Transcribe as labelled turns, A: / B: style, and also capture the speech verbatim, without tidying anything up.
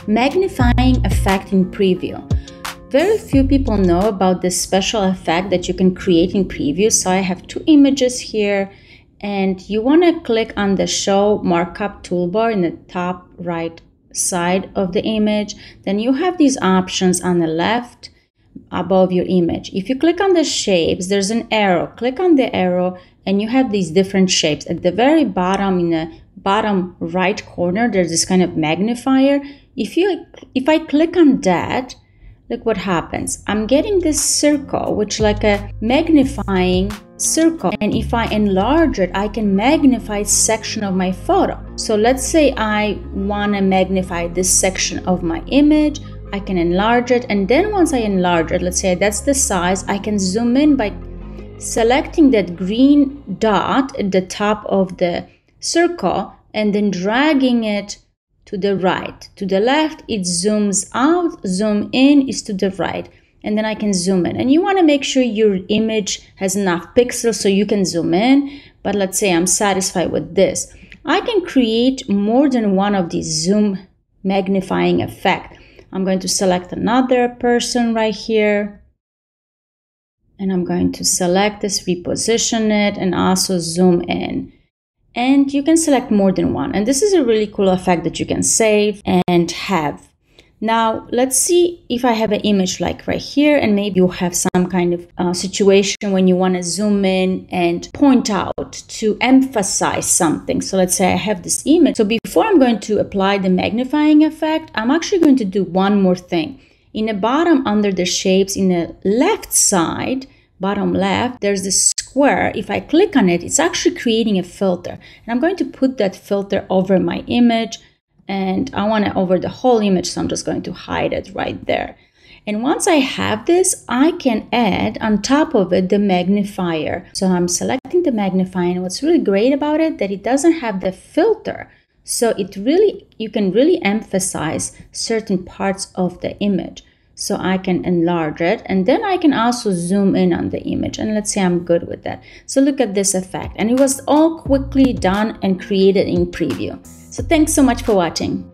A: magnifying effect in preview. Very few people know about this special effect that you can create in preview. So I have two images here, and you want to click on the show markup toolbar in the top right side of the image. Then you have these options on the left above your image. If you click on the shapes, there's an arrow. Click on the arrow and you have these different shapes. At the very bottom, in the bottom right corner, there's this kind of magnifier. If you if I click on that, look what happens. I'm getting this circle, which like a magnifying circle. And if I enlarge it, I can magnify section of my photo. So let's say I want to magnify this section of my image. I can enlarge it. And then once I enlarge it, let's say that's the size, I can zoom in by selecting that green dot at the top of the circle and then dragging it to the right. To the left, it zooms out, zoom in is to the right. And then I can zoom in. And you want to make sure your image has enough pixels so you can zoom in. But let's say I'm satisfied with this. I can create more than one of these zoom magnifying effect. I'm going to select another person right here. And I'm going to select this, reposition it, and also zoom in. And you can select more than one. And this is a really cool effect that you can save and have. Now, let's see if I have an image like right here, and maybe you have some kind of uh, situation when you want to zoom in and point out to emphasize something. So let's say I have this image. So before I'm going to apply the magnifying effect, I'm actually going to do one more thing. In the bottom under the shapes, in the left side, bottom left, there's this square. If I click on it, it's actually creating a filter. And I'm going to put that filter over my image. And I want it over the whole image, so I'm just going to hide it right there. And once I have this, I can add on top of it the magnifier. So I'm selecting the magnifier, and what's really great about it, that it doesn't have the filter. So it really, you can really emphasize certain parts of the image. So I can enlarge it, and then I can also zoom in on the image. And let's say I'm good with that. So look at this effect. And it was all quickly done and created in preview. So thanks so much for watching.